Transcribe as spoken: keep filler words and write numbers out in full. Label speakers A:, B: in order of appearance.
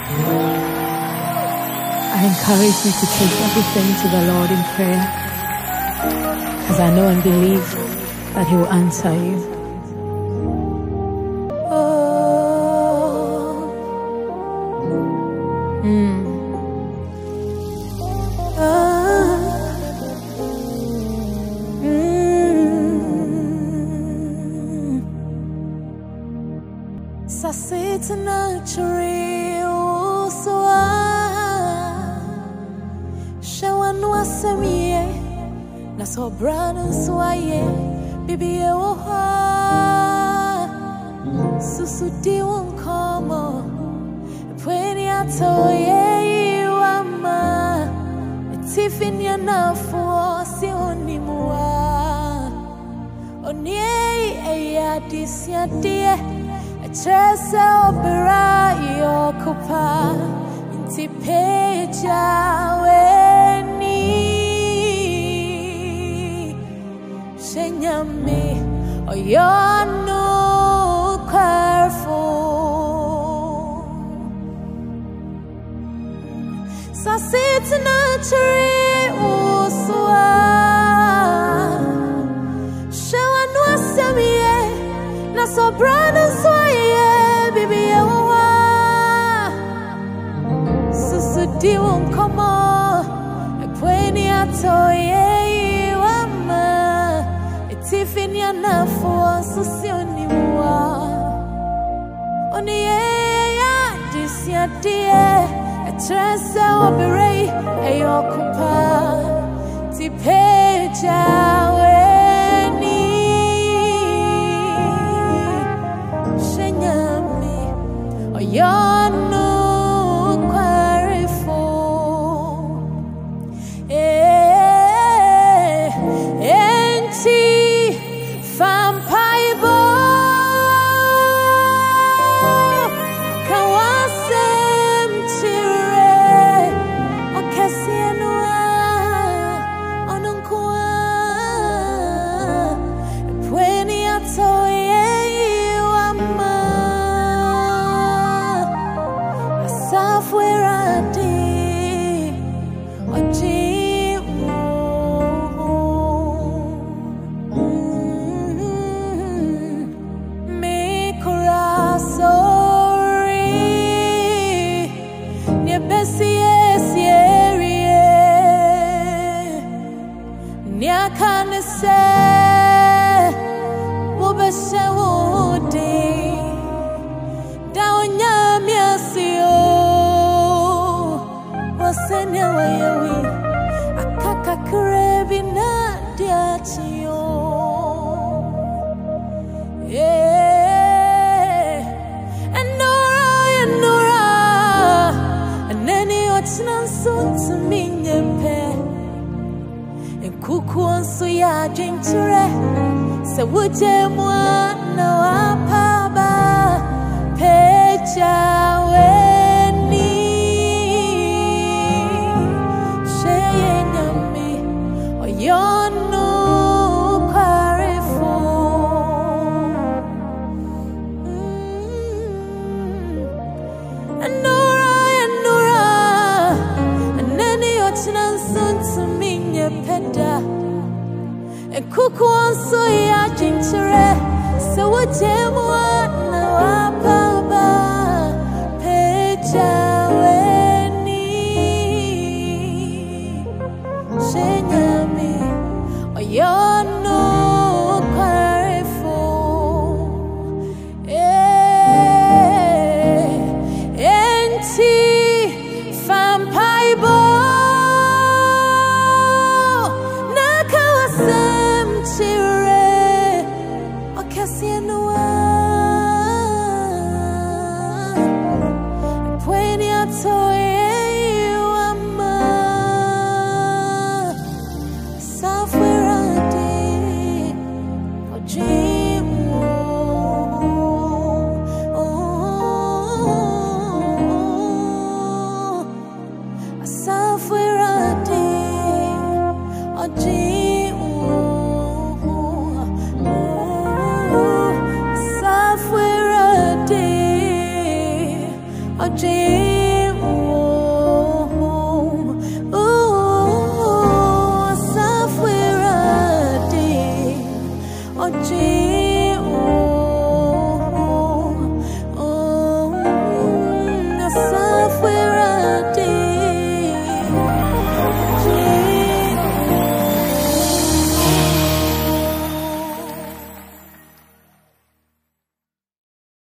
A: I encourage you to take everything to the Lord in prayer, as I know and believe that He will answer you. Oh. Mm. Oh. Mm. Sasitana churi uswa shawan wasamie na sobrana swaye bibiye oha susudi wonkomo pweni atoye wama tifinya nafuo si onimua onie eya disiadie Tresa opera yokupa inti peja weni shenyame oyonu careful sasitna chiri uswa shawanu asamiye na sobrana swaye bibi yawa susudi wonkomo pweni atoye wama etifinya nafo susioni wa oniye ya disiadie etresa oberei eyokupa tipeja You're no careful, eh? Enti fampaibo kawasem tire okesienua onunkua pweni atoye. Kukuonsu ya jinture se wuje mwana wapaba pecha weni sheye nyami oyonu karifu Anura Anura Anani ochinansun to me peda Kukuonsu ya jinture se wuje mwana wapaba pecha weni shenyami oyonu careful eh enti fampaibo Software a day, a day.